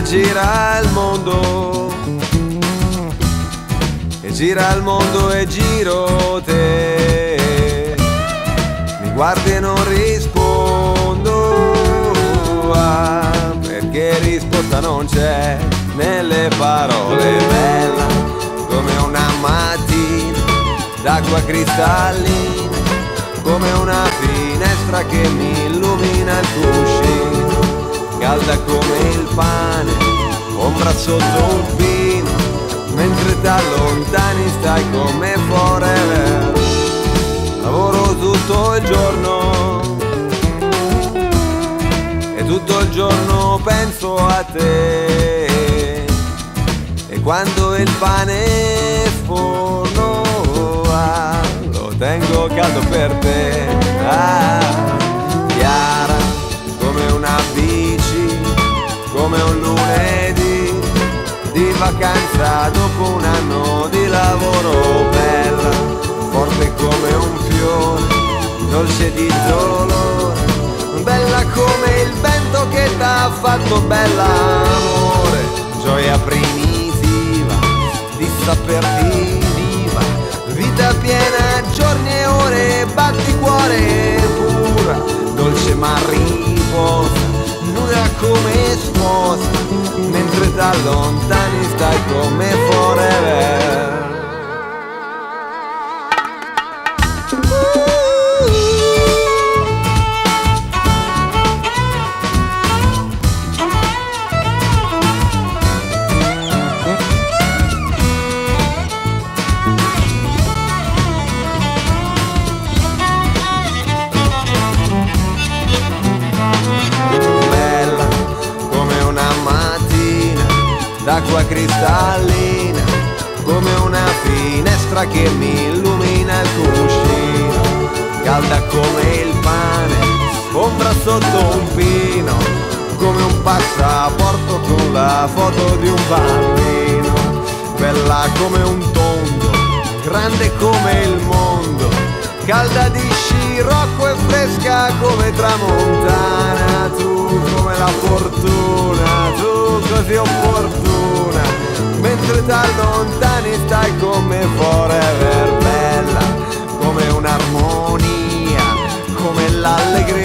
gira il mondo, e gira il mondo e giro te. Mi guardi e non rispondo, perché risposta non c'è nelle parole. Bella come una mattina d'acqua cristallina, come una finestra che mi illumina il cuscino, calda come il pane, ombra sotto un pino, mentre t'allontani stai come forever. Lavoro tutto il giorno e tutto il giorno penso a te, e quando il pane sforno lo tengo caldo per te. Chiara come una bici, come un lunedì di vacanza dopo un anno di lavoro. Bella, forte come un fiore, dolce di dolore, bella come il vento che t'ha fatto bella, amore. Gioia primitiva di saperti viva, vita piena, giorni e ore, batti cuore pura, dolce mariposa, nuda come sposa, mentre t'allontani stai come forever. D'acqua cristallina, come una finestra che mi illumina il cuscino, calda come il pane, ombra sotto un pino, come un passaporto con la foto di un bambino. Bella come un tondo, grande come il mondo, calda di scirocco e fresca come tramontana. Tu come la fortuna, tu così opportuna, mentre t'allontani stai come forever. Bella come un'armonia, come l'allegria